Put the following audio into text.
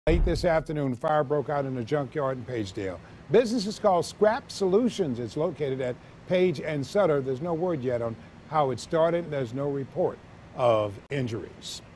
Late this afternoon, fire broke out in a junkyard in Pagedale. Business is called Scrap Solutions. It's located at Page and Sutter. There's no word yet on how it started. There's no report of injuries.